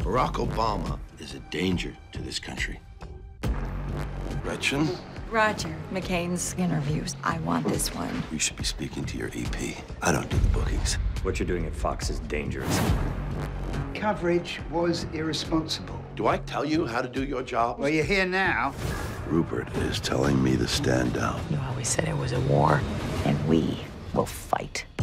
Barack Obama is a danger to this country. Gretchen? Roger McCain's interviews. I want this one. You should be speaking to your EP. I don't do the bookings. What you're doing at Fox is dangerous. Coverage was irresponsible. Do I tell you how to do your job? Well, you're here now. Rupert is telling me to stand down. You always said it was a war, and we will fight.